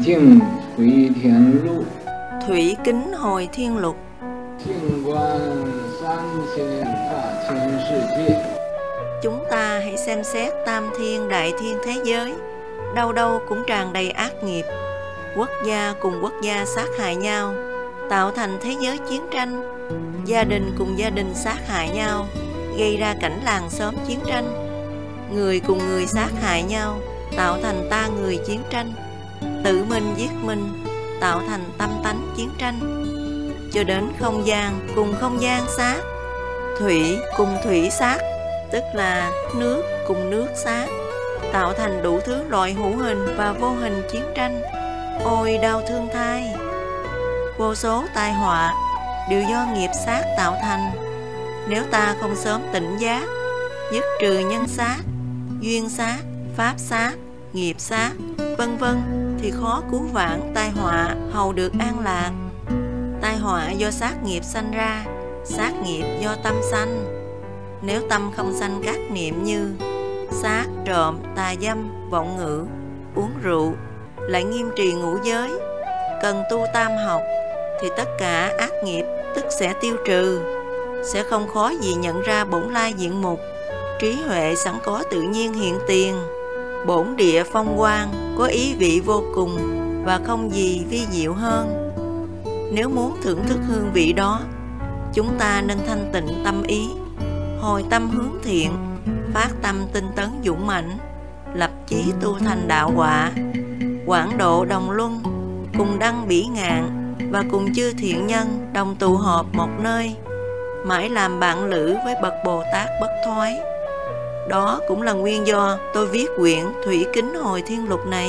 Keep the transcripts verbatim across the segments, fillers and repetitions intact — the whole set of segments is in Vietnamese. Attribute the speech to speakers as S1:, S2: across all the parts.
S1: 镜回天路，
S2: Thủy kính hồi thiên lục.
S1: 静观三千大千世界。
S2: Chúng ta hãy xem xét tam thiên đại thiên thế giới, đâu đâu cũng tràn đầy ác nghiệp. Quốc gia cùng quốc gia sát hại nhau, tạo thành thế giới chiến tranh. Gia đình cùng gia đình sát hại nhau, gây ra cảnh làng xóm chiến tranh. Người cùng người sát hại nhau, tạo thành ta người chiến tranh. Tự mình giết mình, tạo thành tâm tánh chiến tranh. Cho đến không gian cùng không gian sát, thủy cùng thủy sát, tức là nước cùng nước sát, tạo thành đủ thứ loại hữu hình và vô hình chiến tranh. Ôi đau thương thay! Vô số tai họa đều do nghiệp sát tạo thành. Nếu ta không sớm tỉnh giác, dứt trừ nhân sát, duyên sát, pháp sát, nghiệp sát, vân vân, thì khó cứu vãn tai họa hầu được an lạc. Tai họa do sát nghiệp sanh ra, sát nghiệp do tâm sanh. Nếu tâm không sanh các niệm như sát, trộm, tà dâm, vọng ngữ, uống rượu, lại nghiêm trì ngũ giới, cần tu tam học, thì tất cả ác nghiệp tức sẽ tiêu trừ. Sẽ không khó gì nhận ra bổn lai diện mục, trí huệ sẵn có tự nhiên hiện tiền. Bổn địa phong quang có ý vị vô cùng và không gì vi diệu hơn. Nếu muốn thưởng thức hương vị đó, chúng ta nên thanh tịnh tâm ý, hồi tâm hướng thiện, phát tâm tinh tấn dũng mãnh, lập chí tu thành đạo quả, quảng độ đồng luân, cùng đăng bỉ ngạn và cùng chư thiện nhân đồng tụ họp một nơi, mãi làm bạn lữ với bậc Bồ Tát bất thoái. Đó cũng là nguyên do tôi viết quyển Thủy kính hồi thiên lục này.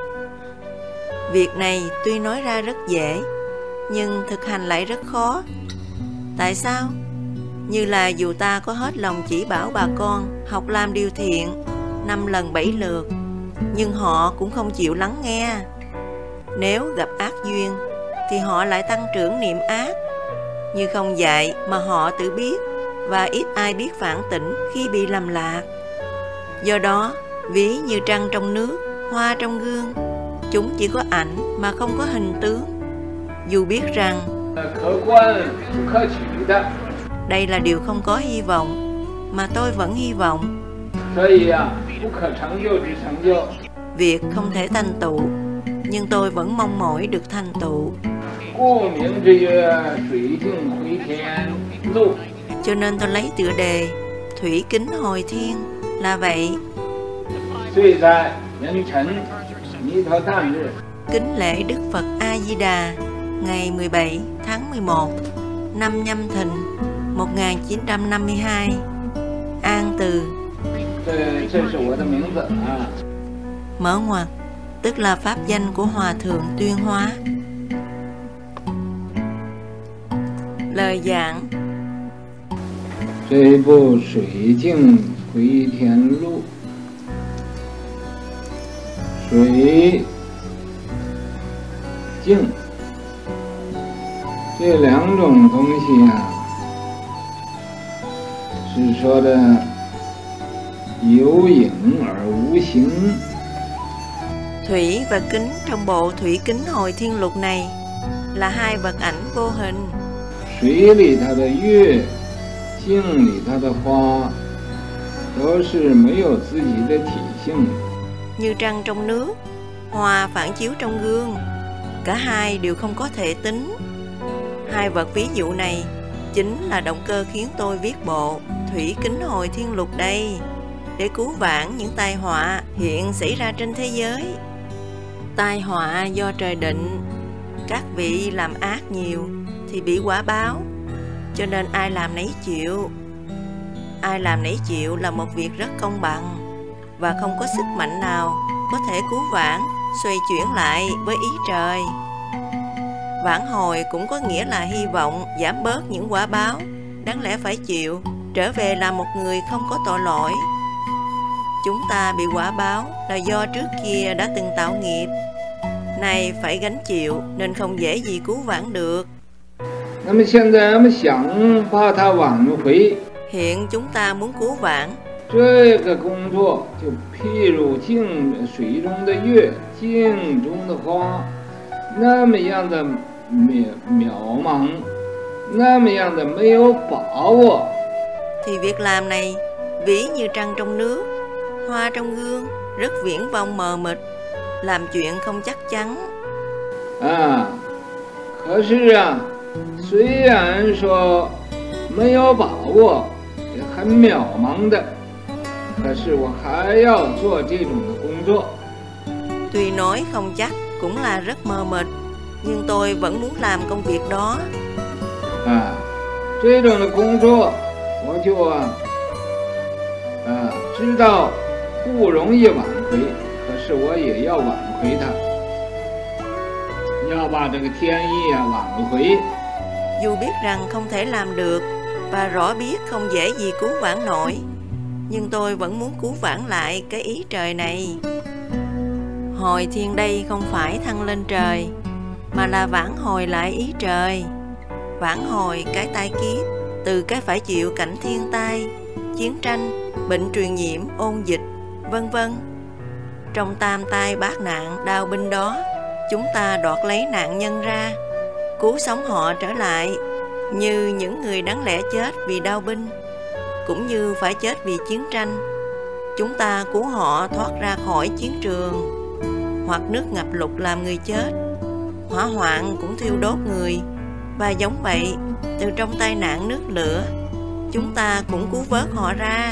S2: Việc này tuy nói ra rất dễ, nhưng thực hành lại rất khó. Tại sao? Như là dù ta có hết lòng chỉ bảo bà con học làm điều thiện năm lần bảy lượt, nhưng họ cũng không chịu lắng nghe. Nếu gặp ác duyên thì họ lại tăng trưởng niệm ác. Như không dạy mà họ tự biết, và ít ai biết phản tỉnh khi bị lầm lạc. Do đó, ví như trăng trong nước, hoa trong gương, chúng chỉ có ảnh mà không có hình tướng. Dù biết rằng đây là điều không có hy vọng, mà tôi vẫn hy vọng. Việc không thể thành tựu, nhưng tôi vẫn mong mỏi được thành tựu. Cho nên tôi lấy tựa đề Thủy kính hồi thiên là vậy. Kính lễ Đức Phật A Di Đà ngày mười bảy tháng mười một năm Nhâm Thìn một nghìn chín trăm năm mươi hai, An Từ. Mở ngoặc, tức là pháp danh của Hòa Thượng Tuyên Hóa. Lời giảng:
S1: 这部水镜回天路，水镜这两种东西啊，是说的有影而无形。
S2: Thủy và kính trong bộ Thủy kính hồi thiên lục này là hai vật ảnh vô hình.
S1: 水里它的月，镜里它的花，都是没有自己的体性。
S2: Như trăng trong nước, hoa phản chiếu trong gương, cả hai đều không có thể tính. Hai vật ví dụ này chính là động cơ khiến tôi viết bộ Thủy kính hồi thiên lục đây, để cứu vãn những tai họa hiện xảy ra trên thế giới. Tai họa do trời định, các vị làm ác nhiều thì bị quả báo, cho nên ai làm nấy chịu. Ai làm nấy chịu là một việc rất công bằng, và không có sức mạnh nào có thể cứu vãn, xoay chuyển lại với ý trời. Vãn hồi cũng có nghĩa là hy vọng giảm bớt những quả báo đáng lẽ phải chịu, trở về là một người không có tội lỗi. Chúng ta bị quả báo là do trước kia đã từng tạo nghiệp, nay phải gánh chịu nên không dễ gì cứu vãn được.
S1: Hiện chúng ta muốn cứu vãn, 这个工作就譬如镜水中的月，镜中的花，那么样的渺渺茫，那么样的没有把握。
S2: Thì việc làm này ví như trăng trong nước, hoa trong gương, rất viển vông mờ mịt, làm chuyện không chắc chắn.
S1: À, 可是啊，虽然说没有把握，也很渺茫的，可是我还要做这种的工作。
S2: Tuy nói không chắc cũng là rất mờ mịt, nhưng tôi vẫn muốn làm công việc đó.
S1: À, 这种的工作，我就啊，啊，知道不容易挽回，可是我也要挽回它，要把这个天意啊挽回。
S2: Dù biết rằng không thể làm được và rõ biết không dễ gì cứu vãn nổi, nhưng tôi vẫn muốn cứu vãn lại cái ý trời này. Hồi thiên đây không phải thăng lên trời, mà là vãn hồi lại ý trời. Vãn hồi cái tai kiếp, từ cái phải chịu cảnh thiên tai, chiến tranh, bệnh truyền nhiễm, ôn dịch, vân vân. Trong tam tai bát nạn đao binh đó, chúng ta đoạt lấy nạn nhân ra, cứu sống họ trở lại, như những người đáng lẽ chết vì đao binh, cũng như phải chết vì chiến tranh. Chúng ta cứu họ thoát ra khỏi chiến trường, hoặc nước ngập lụt làm người chết, hỏa hoạn cũng thiêu đốt người, và giống vậy, từ trong tai nạn nước lửa, chúng ta cũng cứu vớt họ ra,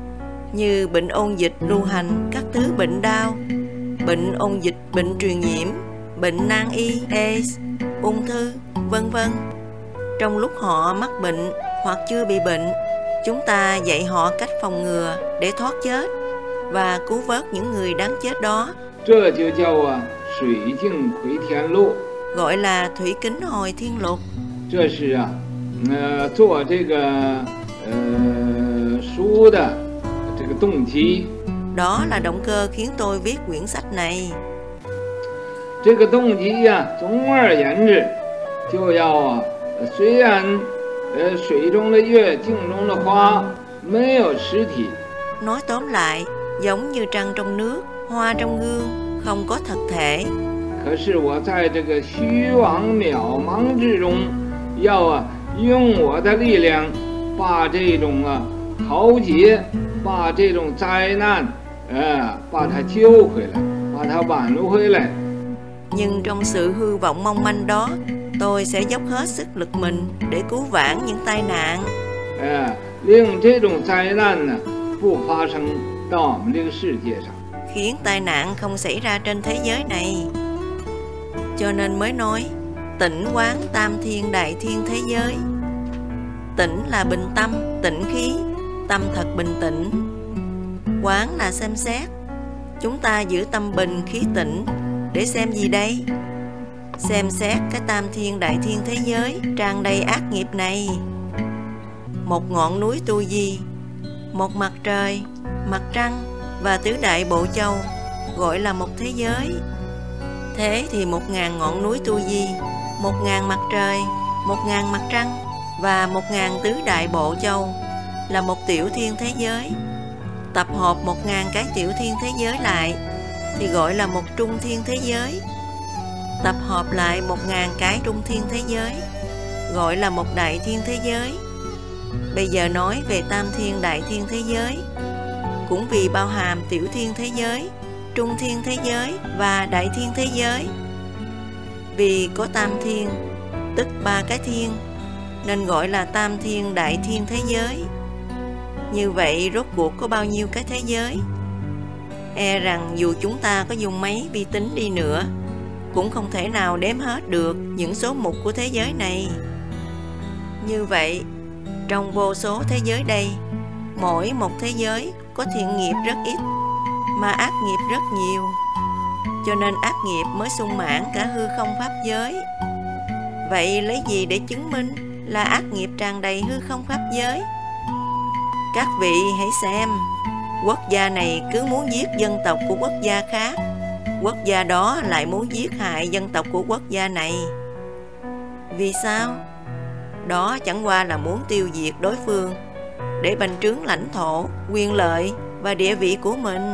S2: như bệnh ôn dịch lưu hành, các thứ bệnh đau, bệnh ôn dịch, bệnh truyền nhiễm, bệnh nan y, AIDS, ung thư, vân vân. Trong lúc họ mắc bệnh hoặc chưa bị bệnh, chúng ta dạy họ cách phòng ngừa để thoát chết và cứu vớt những người đáng chết đó.
S1: 这就叫啊水镜回天路，
S2: gọi là thủy kính hồi thiên lục.
S1: 这是啊，呃，做这个呃书的这个动机。
S2: Đó là động cơ khiến tôi viết quyển sách này.
S1: 这个动机呀、啊，总而言之，就要啊，虽然呃水中的月，镜中的花没有实体。
S2: Nói tóm lại, giống như trăng trong nước, hoa trong gương, không có thực thể.
S1: 可是我在这个虚妄渺茫之中，要啊用我的力量，把这种啊豪劫，把这种灾难，呃，把它救回来，把它挽回来。
S2: Nhưng trong sự hư vọng mong manh đó, tôi sẽ dốc hết sức lực mình để cứu vãn những tai nạn.
S1: 呃，令这种灾难呢不发生到我们这个世界上。
S2: Khiến tai nạn không xảy ra trên thế giới này. Cho nên mới nói tĩnh quán tam thiên đại thiên thế giới. Tĩnh là bình tâm, tĩnh khí, tâm thật bình tĩnh. Quán là xem xét. Chúng ta giữ tâm bình khí tĩnh để xem gì đây? Xem xét cái tam thiên đại thiên thế giới tràn đầy ác nghiệp này. Một ngọn núi Tu Di, một mặt trời, mặt trăng và tứ đại bộ châu gọi là một thế giới. Thế thì một ngàn ngọn núi Tu Di, một ngàn mặt trời, một ngàn mặt trăng và một ngàn tứ đại bộ châu là một tiểu thiên thế giới. Tập hợp một ngàn cái tiểu thiên thế giới lại thì gọi là một trung thiên thế giới. Tập hợp lại một ngàn cái trung thiên thế giới gọi là một đại thiên thế giới. Bây giờ nói về tam thiên đại thiên thế giới, cũng vì bao hàm tiểu thiên thế giới, trung thiên thế giới và đại thiên thế giới. Vì có tam thiên, tức ba cái thiên, nên gọi là tam thiên đại thiên thế giới. Như vậy rốt cuộc có bao nhiêu cái thế giới? E rằng dù chúng ta có dùng máy vi tính đi nữa, cũng không thể nào đếm hết được những số mục của thế giới này. Như vậy, trong vô số thế giới đây, mỗi một thế giới có thiện nghiệp rất ít, mà ác nghiệp rất nhiều. Cho nên ác nghiệp mới sung mãn cả hư không pháp giới. Vậy lấy gì để chứng minh là ác nghiệp tràn đầy hư không pháp giới? Các vị hãy xem, quốc gia này cứ muốn giết dân tộc của quốc gia khác, quốc gia đó lại muốn giết hại dân tộc của quốc gia này. Vì sao? Đó chẳng qua là muốn tiêu diệt đối phương, để bành trướng lãnh thổ, quyền lợi và địa vị của mình.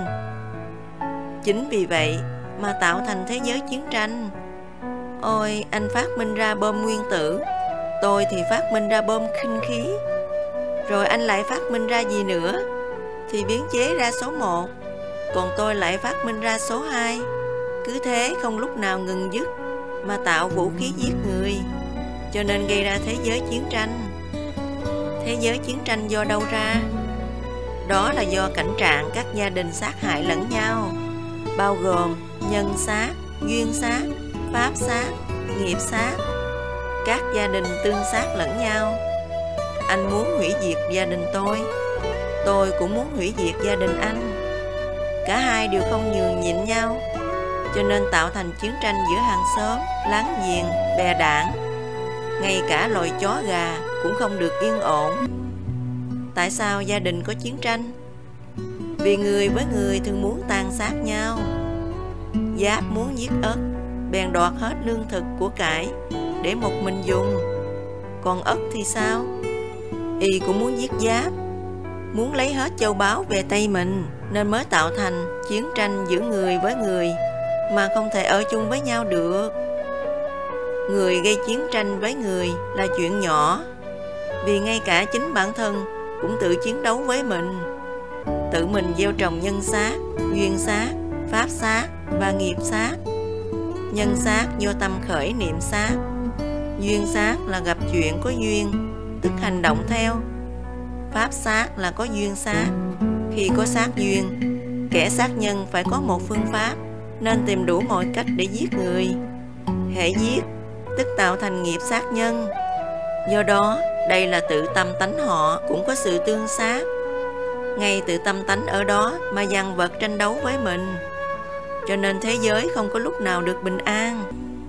S2: Chính vì vậy mà tạo thành thế giới chiến tranh. Ôi, anh phát minh ra bom nguyên tử, tôi thì phát minh ra bom khinh khí. Rồi anh lại phát minh ra gì nữa thì biến chế ra số một, còn tôi lại phát minh ra số hai. Cứ thế không lúc nào ngừng dứt mà tạo vũ khí giết người, cho nên gây ra thế giới chiến tranh. Thế giới chiến tranh do đâu ra? Đó là do cảnh trạng các gia đình sát hại lẫn nhau, bao gồm nhân sát, duyên sát, pháp sát, nghiệp sát. Các gia đình tương sát lẫn nhau. Anh muốn hủy diệt gia đình tôi, tôi cũng muốn hủy diệt gia đình anh. Cả hai đều không nhường nhịn nhau, cho nên tạo thành chiến tranh giữa hàng xóm, láng giềng, bè đảng. Ngay cả loài chó gà cũng không được yên ổn. Tại sao gia đình có chiến tranh? Vì người với người thường muốn tàn sát nhau. Giáp muốn giết Ất, bèn đoạt hết lương thực của cải để một mình dùng. Còn Ất thì sao? Y cũng muốn giết Giáp, muốn lấy hết châu báu về tay mình, nên mới tạo thành chiến tranh giữa người với người mà không thể ở chung với nhau được. Người gây chiến tranh với người là chuyện nhỏ, vì ngay cả chính bản thân cũng tự chiến đấu với mình. Tự mình gieo trồng nhân sát, duyên sát, pháp sát và nghiệp sát. Nhân sát do tâm khởi niệm sát. Duyên sát là gặp chuyện có duyên, tức hành động theo. Pháp sát là có duyên sát. Khi có sát duyên, kẻ sát nhân phải có một phương pháp, nên tìm đủ mọi cách để giết người. Hễ giết, tức tạo thành nghiệp sát nhân. Do đó, đây là tự tâm tánh họ cũng có sự tương sát. Ngay tự tâm tánh ở đó mà dằn vật tranh đấu với mình, cho nên thế giới không có lúc nào được bình an.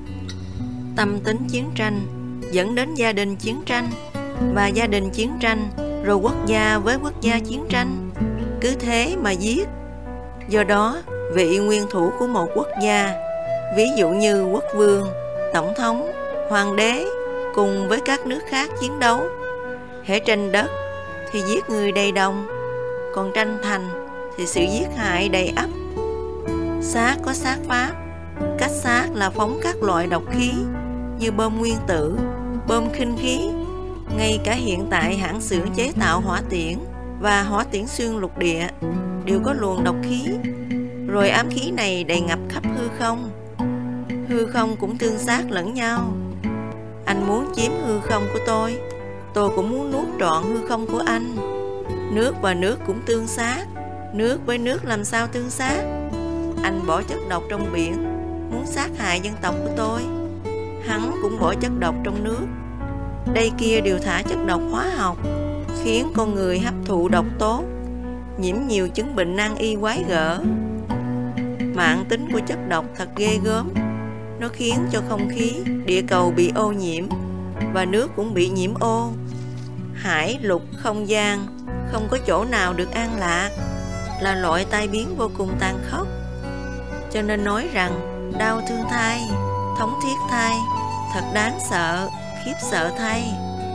S2: Tâm tính chiến tranh dẫn đến gia đình chiến tranh, và gia đình chiến tranh rồi quốc gia với quốc gia chiến tranh. Cứ thế mà giết. Do đó, vị nguyên thủ của một quốc gia, ví dụ như quốc vương, tổng thống, hoàng đế, cùng với các nước khác chiến đấu. Hễ tranh đất thì giết người đầy đồng, còn tranh thành thì sự giết hại đầy ắp. Sát có sát pháp. Cách sát là phóng các loại độc khí như bom nguyên tử, bom khinh khí. Ngay cả hiện tại hãng xưởng chế tạo hỏa tiễn và hỏa tiễn xuyên lục địa đều có luồng độc khí. Rồi ám khí này đầy ngập khắp hư không. Hư không cũng tương sát lẫn nhau. Anh muốn chiếm hư không của tôi, tôi cũng muốn nuốt trọn hư không của anh. Nước và nước cũng tương sát. Nước với nước làm sao tương sát? Anh bỏ chất độc trong biển, muốn sát hại dân tộc của tôi. Hắn cũng bỏ chất độc trong nước. Đây kia đều thả chất độc hóa học, khiến con người hấp thụ độc tố, nhiễm nhiều chứng bệnh nan y quái gở. Mạng tính của chất độc thật ghê gớm. Nó khiến cho không khí, địa cầu bị ô nhiễm, và nước cũng bị nhiễm ô. Hải, lục, không gian, không có chỗ nào được an lạc, là loại tai biến vô cùng tàn khốc. Cho nên nói rằng đau thương thai, thống thiết thai, thật đáng sợ, khiếp sợ thay.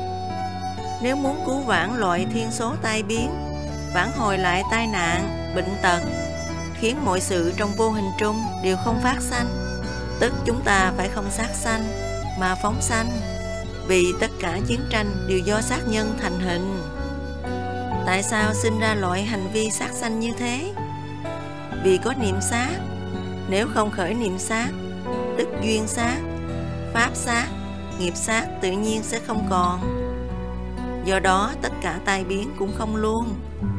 S2: Nếu muốn cứu vãn loại thiên số tai biến, vãn hồi lại tai nạn, bệnh tật, khiến mọi sự trong vô hình trung đều không phát sanh, tức chúng ta phải không sát sanh mà phóng sanh. Vì tất cả chiến tranh đều do sát nhân thành hình. Tại sao sinh ra loại hành vi sát sanh như thế? Vì có niệm sát. Nếu không khởi niệm sát, tức duyên sát, pháp sát, nghiệp sát tự nhiên sẽ không còn. Do đó tất cả tai biến cũng không luôn.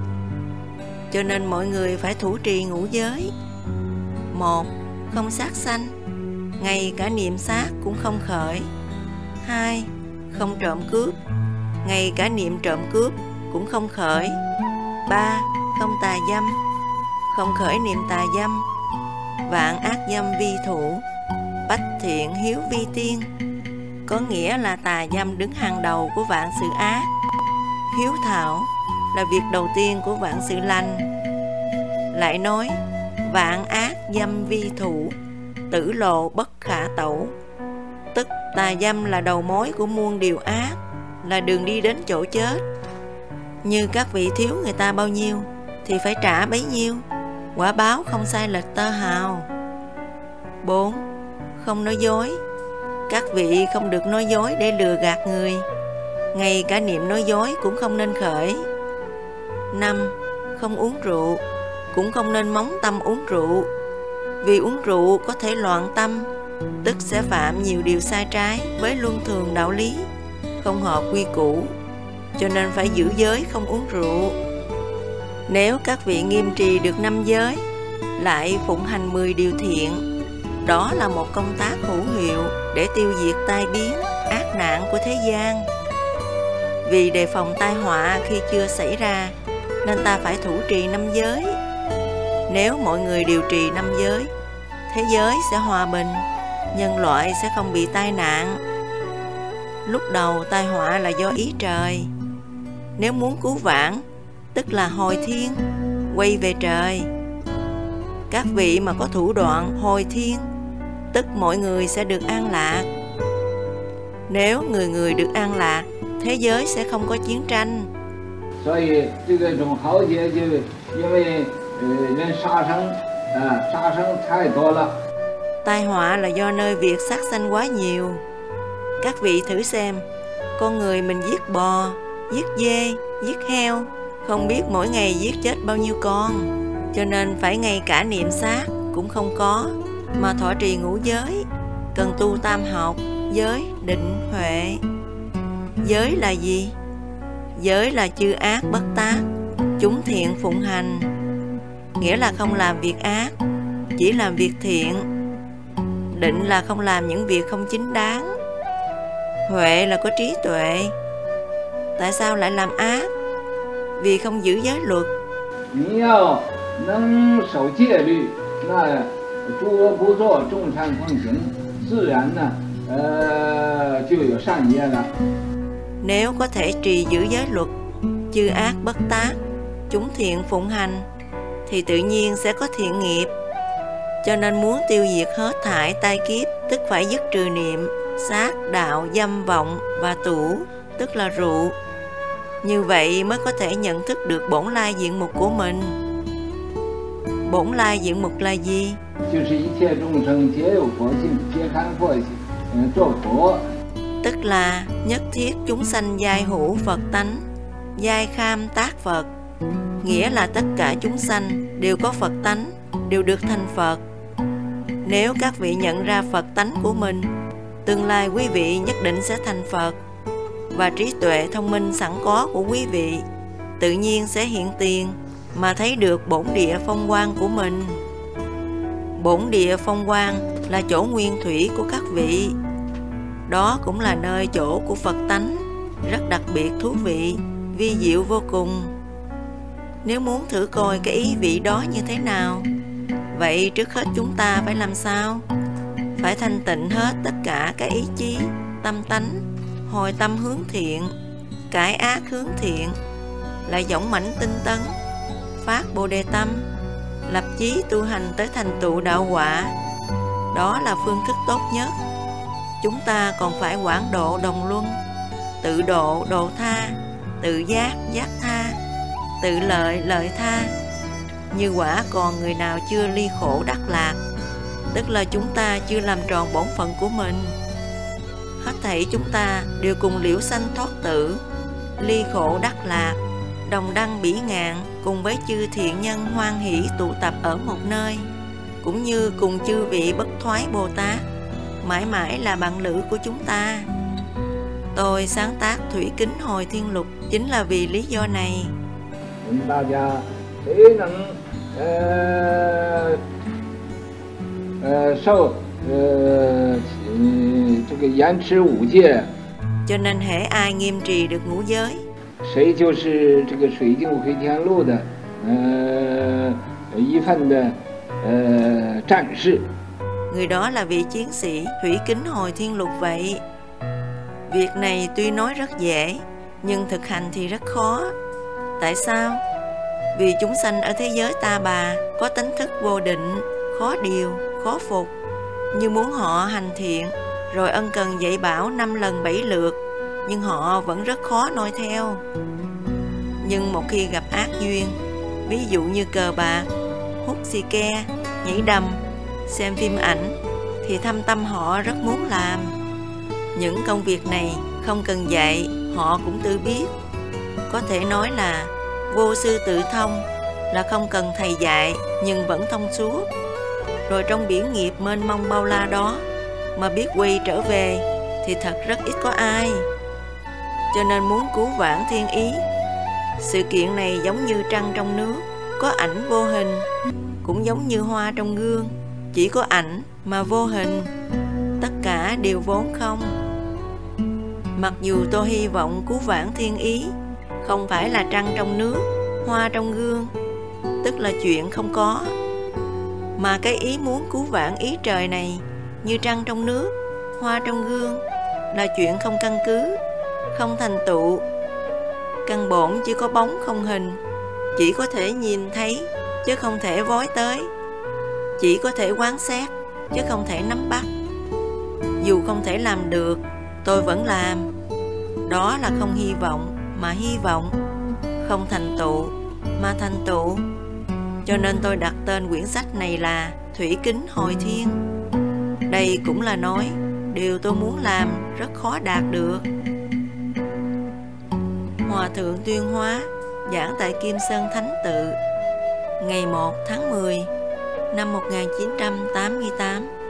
S2: Cho nên mọi người phải thủ trì ngũ giới. Một, không sát sanh, ngay cả niệm sát cũng không khởi. Hai, không trộm cướp, ngay cả niệm trộm cướp cũng không khởi. Ba, không tà dâm, không khởi niệm tà dâm. Vạn ác dâm vi thủ, bách thiện hiếu vi tiên. Có nghĩa là tà dâm đứng hàng đầu của vạn sự ác, hiếu thảo là việc đầu tiên của vạn sự lành. Lại nói vạn ác dâm vi thủ, tử lộ bất khả tẩu, tức tà dâm là đầu mối của muôn điều ác, là đường đi đến chỗ chết. Như các vị thiếu người ta bao nhiêu thì phải trả bấy nhiêu, quả báo không sai lệch tơ hào. Bốn. Không nói dối. Các vị không được nói dối để lừa gạt người, ngay cả niệm nói dối cũng không nên khởi. Năm. Không uống rượu, cũng không nên móng tâm uống rượu, vì uống rượu có thể loạn tâm, tức sẽ phạm nhiều điều sai trái với luân thường đạo lý, không hợp quy củ, cho nên phải giữ giới không uống rượu. Nếu các vị nghiêm trì được năm giới, lại phụng hành mười điều thiện, đó là một công tác hữu hiệu để tiêu diệt tai biến, ác nạn của thế gian. Vì đề phòng tai họa khi chưa xảy ra, nên ta phải thủ trì năm giới. Nếu mọi người đều trì năm giới, thế giới sẽ hòa bình, nhân loại sẽ không bị tai nạn. Lúc đầu tai họa là do ý trời. Nếu muốn cứu vãn, tức là hồi thiên, quay về trời. Các vị mà có thủ đoạn hồi thiên, tức mọi người sẽ được an lạc. Nếu người người được an lạc, thế giới sẽ không có chiến tranh.
S1: 所以这个种豪杰就因为呃人杀生啊，杀生太多了。
S2: Tai họa là do nơi việc sát sanh quá nhiều. Các vị thử xem, con người mình giết bò, giết dê, giết heo, không biết mỗi ngày giết chết bao nhiêu con, cho nên phải ngay cả niệm sát cũng không có, mà thọ trì ngũ giới, cần tu tam học, giới, định, huệ. Giới là gì? Giới là chư ác bất tác, chúng thiện phụng hành, nghĩa là không làm việc ác, chỉ làm việc thiện. Định là không làm những việc không chính đáng. Huệ là có trí tuệ. Tại sao lại làm ác? Vì không giữ giới luật.
S1: 你要能守戒律，那诸恶不作，众善奉行，自然呢，呃，就有善业了。
S2: Nếu có thể trì giữ giới luật, chư ác bất tác, chúng thiện phụng hành, thì tự nhiên sẽ có thiện nghiệp. Cho nên muốn tiêu diệt hết thảy tai kiếp, tức phải dứt trừ niệm, sát, đạo, dâm, vọng và tủ, tức là rượu. Như vậy mới có thể nhận thức được bổn lai diện mục của mình. Bổn lai diện mục là gì?
S1: 就是一切众生皆有佛性，皆堪佛性，嗯，做佛。
S2: Tức là nhất thiết chúng sanh giai hữu Phật tánh, giai kham tác Phật. Nghĩa là tất cả chúng sanh đều có Phật tánh, đều được thành Phật. Nếu các vị nhận ra Phật tánh của mình, tương lai quý vị nhất định sẽ thành Phật. Và trí tuệ thông minh sẵn có của quý vị tự nhiên sẽ hiện tiền mà thấy được bổn địa phong quang của mình. Bổn địa phong quang là chỗ nguyên thủy của các vị. Đó cũng là nơi chỗ của Phật tánh, rất đặc biệt thú vị, vi diệu vô cùng. Nếu muốn thử coi cái ý vị đó như thế nào, vậy trước hết chúng ta phải làm sao? Phải thanh tịnh hết tất cả cái ý chí, tâm tánh, hồi tâm hướng thiện, cải ác hướng thiện, lại dũng mãnh tinh tấn, phát Bồ Đề tâm, lập chí tu hành tới thành tựu đạo quả. Đó là phương thức tốt nhất. Chúng ta còn phải quảng độ đồng luân, tự độ độ tha, tự giác giác tha, tự lợi lợi tha. Như quả còn người nào chưa ly khổ đắc lạc, tức là chúng ta chưa làm tròn bổn phận của mình. Hết thảy chúng ta đều cùng liễu sanh thoát tử, ly khổ đắc lạc, đồng đăng bỉ ngạn, cùng với chư thiện nhân hoan hỷ tụ tập ở một nơi, cũng như cùng chư vị bất thoái Bồ Tát, mãi mãi là bạn lữ của chúng ta. Tôi sáng tác Thủy Kính Hồi Thiên Lục chính là vì lý do này.
S1: 大家谁能呃呃受呃这个严持五戒，
S2: cho nên hễ ai nghiêm trì được ngũ giới,
S1: 谁就是这个水镜回天路的呃一份的呃战士。
S2: người đó là vị chiến sĩ Thủy Kính Hồi Thiên Lục vậy. Việc này tuy nói rất dễ, nhưng thực hành thì rất khó. Tại sao? Vì chúng sanh ở thế giới ta bà có tánh thức vô định, khó điều, khó phục. Như muốn họ hành thiện, rồi ân cần dạy bảo năm lần bảy lượt, nhưng họ vẫn rất khó noi theo. Nhưng một khi gặp ác duyên, ví dụ như cờ bạc, hút xì ke, nhảy đầm, xem phim ảnh, thì thâm tâm họ rất muốn làm. Những công việc này không cần dạy, họ cũng tự biết. Có thể nói là vô sư tự thông, là không cần thầy dạy nhưng vẫn thông suốt. Rồi trong biển nghiệp mênh mông bao la đó mà biết quay trở về thì thật rất ít có ai. Cho nên muốn cứu vãn thiên ý, sự kiện này giống như trăng trong nước, có ảnh vô hình, cũng giống như hoa trong gương, chỉ có ảnh mà vô hình, tất cả đều vốn không. Mặc dù tôi hy vọng cứu vãn thiên ý không phải là trăng trong nước, hoa trong gương, tức là chuyện không có, mà cái ý muốn cứu vãn ý trời này như trăng trong nước, hoa trong gương là chuyện không căn cứ, không thành tựu. Căn bổn chỉ có bóng không hình, chỉ có thể nhìn thấy chứ không thể vói tới, chỉ có thể quan sát chứ không thể nắm bắt. Dù không thể làm được, tôi vẫn làm. Đó là không hy vọng mà hy vọng, không thành tựu mà thành tựu. Cho nên tôi đặt tên quyển sách này là Thủy Kính Hồi Thiên. Đây cũng là nói điều tôi muốn làm rất khó đạt được. Hòa thượng Tuyên Hóa giảng tại Kim Sơn Thánh Tự ngày một tháng mười năm một nghìn chín trăm tám mươi tám.